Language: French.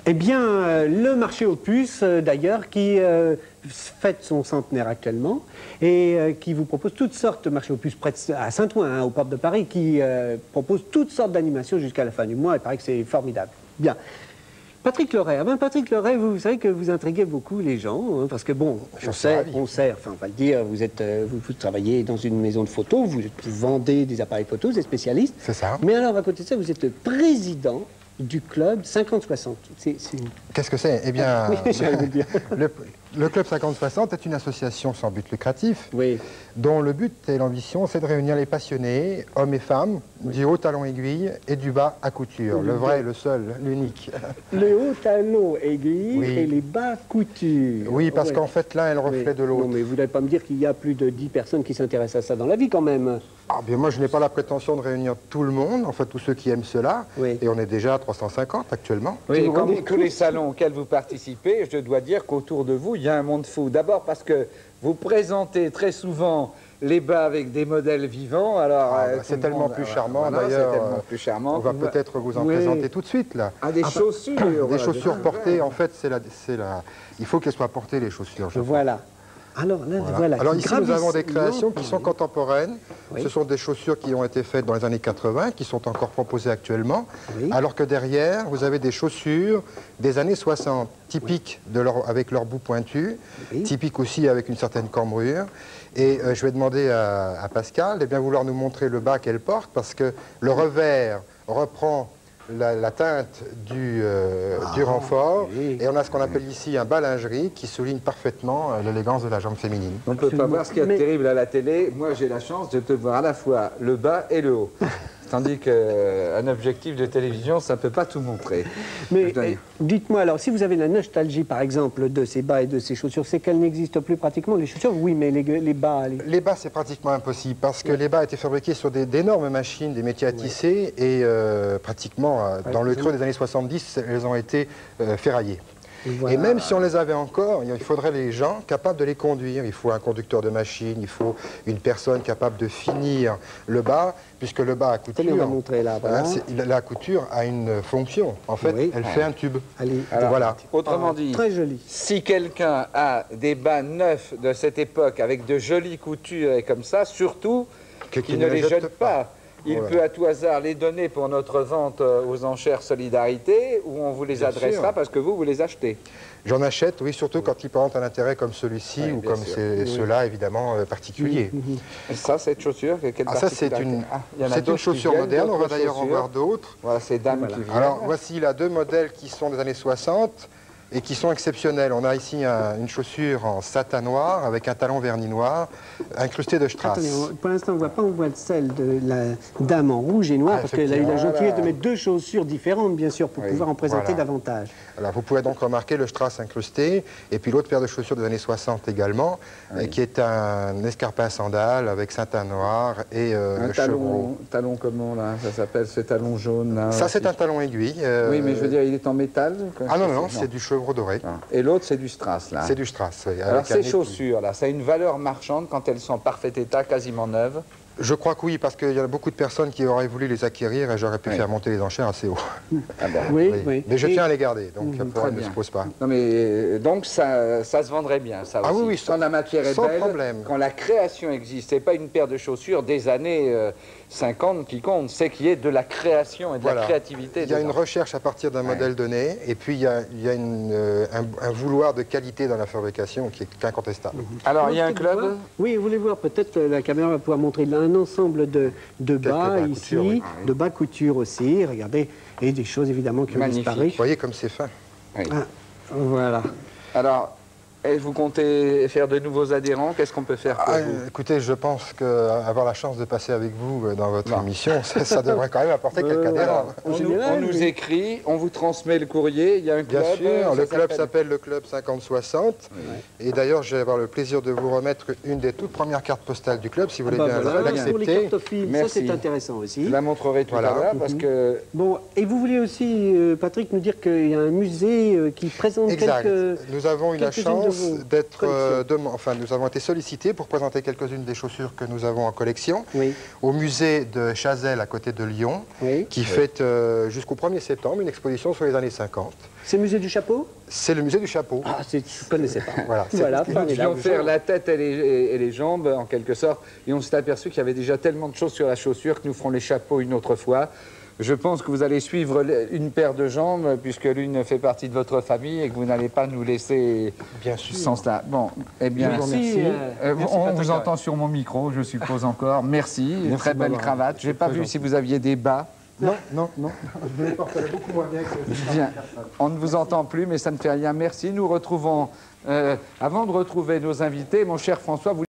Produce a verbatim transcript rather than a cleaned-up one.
Eh bien, euh, le marché aux puces, euh, d'ailleurs, qui euh, fête son centenaire actuellement et euh, qui vous propose toutes sortes de marchés aux puces près de, à Saint-Ouen, hein, aux portes de Paris, qui euh, propose toutes sortes d'animations jusqu'à la fin du mois. Il paraît que c'est formidable. Bien. Patrick Loret, ah ben Patrick Loret, vous, vous savez que vous intriguez beaucoup les gens, hein, parce que bon, on sait, on sait, enfin on va le dire, vous êtes, euh, vous, vous travaillez dans une maison de photos, vous, vous vendez des appareils photos, des spécialistes. C'est ça. Mais alors à côté de ça, vous êtes le président du club cinquante soixante. Qu'est-ce que c'est? Eh bien, oui, j'allais vous le dire. le, le club cinquante soixante est une association sans but lucratif, Oui. dont le but et l'ambition, c'est de réunir les passionnés, hommes et femmes, oui. du haut talon aiguille et du bas à couture. Oui. Le vrai, le seul, l'unique. Le haut talon aiguille oui. et les bas couture. Oui, parce ouais. qu'en fait, l'un est le reflet oui. de l'autre. Non, mais vous n'allez pas me dire qu'il y a plus de dix personnes qui s'intéressent à ça dans la vie, quand même. Ah, bien, moi, je n'ai pas la prétention de réunir tout le monde, en fait, tous ceux qui aiment cela. Oui. Et on est déjà à trois cent cinquante actuellement. Oui, et comme tous les salons auxquels vous participez, je dois dire qu'autour de vous, il y a un monde fou. D'abord parce que vous présentez très souvent les bas avec des modèles vivants. Alors, ah, euh, bah, c'est tellement monde, plus voilà, charmant, voilà, d'ailleurs. tellement plus charmant. On va peut-être vous en oui. présenter tout de suite, là. Ah, des ah, chaussures. Des voilà, chaussures des... portées, en fait, c'est la, c'est la... il faut qu'elles soient portées, les chaussures. Voilà. Alors, là, voilà. voilà. Alors ici, nous avons des créations qui sont oui. contemporaines. Oui. Ce sont des chaussures qui ont été faites dans les années quatre-vingt, qui sont encore proposées actuellement. Oui. Alors que derrière, vous avez des chaussures des années soixante, typiques oui. de leur, avec leur bout pointu, oui. typiques aussi avec une certaine cambrure. Et euh, je vais demander à, à Pascal de bien vouloir nous montrer le bas qu'elle porte, parce que le revers reprend La, la teinte du, euh, ah, du renfort, oui. et on a ce qu'on appelle ici un bas lingerie qui souligne parfaitement euh, l'élégance de la jambe féminine. On ne peut pas voir ce qu'il y a de Mais... terrible à la télé. Moi, j'ai la chance de te voir à la fois le bas et le haut. Tandis qu'un objectif de télévision, ça ne peut pas tout montrer. Mais eh, dites-moi alors, si vous avez la nostalgie, par exemple, de ces bas et de ces chaussures, c'est qu'elles n'existent plus pratiquement. Les chaussures, oui, mais les, les bas... Les, les bas, c'est pratiquement impossible, parce que oui. les bas étaient fabriqués sur d'énormes machines, des métiers à tisser, oui. et euh, pratiquement, euh, dans le creux des années soixante-dix, elles ont été euh, ferraillées. Voilà. Et même si on les avait encore, il faudrait les gens capables de les conduire. Il faut un conducteur de machine, il faut une personne capable de finir le bas, puisque le bas à couture, montrer là, voilà. hein, la couture a une fonction. En fait, oui. elle ah. fait un tube. Allez. Alors, voilà. Autrement ah, dit, très joli. Si quelqu'un a des bas neufs de cette époque avec de jolies coutures et comme ça, surtout qu'il ne les jette pas. pas. Il voilà. peut à tout hasard les donner pour notre vente aux enchères Solidarité, où on vous les bien adressera sûr. Parce que vous, vous les achetez. J'en achète, oui, surtout oui. quand ils présentent un intérêt comme celui-ci oui, ou comme oui. ceux-là, évidemment, euh, particuliers. Oui. Et ça, cette chaussure, quelle ah, ça, c'est une, ah, une chaussure moderne, on va d'ailleurs en voir d'autres. Voilà, ces dames voilà. qui viennent. Alors, voici là deux modèles qui sont des années soixante. Et qui sont exceptionnels. On a ici un, une chaussure en satin noir avec un talon vernis noir incrusté de strass. Attendez, on, pour l'instant, on ne voit pas, on voit celle de la dame en rouge et noir, ah, parce qu'elle a eu la gentillesse de mettre deux chaussures différentes, bien sûr, pour oui, pouvoir en présenter voilà. davantage. Alors, vous pouvez donc remarquer le strass incrusté, et puis l'autre paire de chaussures des années soixante également, oui. qui est un escarpin sandal avec satin noir et euh, un le talon, chevreau. talon comment, là? Ça s'appelle ce talon jaune, là? Ça, c'est un talon aiguille. Euh... Oui, mais je veux dire, il est en métal? Ah non, non, non, c'est du chevreau doré. Ah. Et l'autre, c'est du strass, là. C'est du strass, oui. Alors, ces chaussures, là, ça a une valeur marchande quand elles sont en parfait état, quasiment neuves? Je crois que oui, parce qu'il y a beaucoup de personnes qui auraient voulu les acquérir et j'aurais pu oui. faire monter les enchères assez haut. Ah ben, oui, oui. oui. Mais je et... tiens à les garder, donc le problème ne se pose pas. Non, mais donc ça, ça se vendrait bien, ça aussi. Ah oui, oui, quand la matière est sans belle, problème. Quand la création existe, c'est pas une paire de chaussures des années euh, cinquante qui compte, c'est qu'il y ait de la création et de voilà. la créativité. Il y a une recherche à partir d'un ouais. modèle donné, et puis il y a, il y a une, euh, un, un vouloir de qualité dans la fabrication qui est incontestable. Mm-hmm. Alors, il y a un club voir, Oui, vous voulez voir, peut-être la caméra va pouvoir montrer là un ensemble de, de bas, bas ici, couture, oui. de bas couture aussi, regardez, et des choses évidemment qui ont disparu. Vous voyez comme c'est fin. Oui. Ah, voilà. Alors, et vous comptez faire de nouveaux adhérents? Qu'est-ce qu'on peut faire pour ah, vous? Écoutez, je pense qu'avoir la chance de passer avec vous dans votre non. émission, ça, ça devrait quand même apporter quelques adhérents. On, nous, on nous oui. écrit, on vous transmet le courrier, il y a un club. Bien sûr, le club s'appelle le club cinquante soixante. Oui. Et d'ailleurs, je vais avoir le plaisir de vous remettre une des toutes premières cartes postales du club, si vous voulez ah bah bien voilà, l'accepter. Pour les cartophiles, ça c'est intéressant aussi. Je la montrerai tout voilà. à l'heure parce que... Bon, et vous voulez aussi, euh, Patrick, nous dire qu'il y a un musée euh, qui présente exact. quelques... Nous avons eu la chance chance d'être, euh, enfin, nous avons été sollicités pour présenter quelques-unes des chaussures que nous avons en collection oui. au musée de Chazelles à côté de Lyon, oui. qui oui. fête euh, jusqu'au premier septembre une exposition sur les années cinquante. C'est le musée du chapeau? C'est le musée du chapeau. Ah, je ne connaissais pas. Voilà. voilà nous devions faire la tête et les, et les jambes, en quelque sorte, et on s'est aperçu qu'il y avait déjà tellement de choses sur la chaussure que nous ferons les chapeaux une autre fois. Je pense que vous allez suivre une paire de jambes, puisque l'une fait partie de votre famille et que vous n'allez pas nous laisser bien sûr. sans cela. Bon, eh bien, merci. merci. Euh, merci on vous entend sur mon micro, je suppose encore. Merci, une très belle cravate. Je n'ai pas vu si vous aviez des bas. Non, non, non. Je les porterai beaucoup moins bien que ce bien. On ne vous entend plus, mais ça ne fait rien. Merci. Nous retrouvons, euh, avant de retrouver nos invités, mon cher François, vous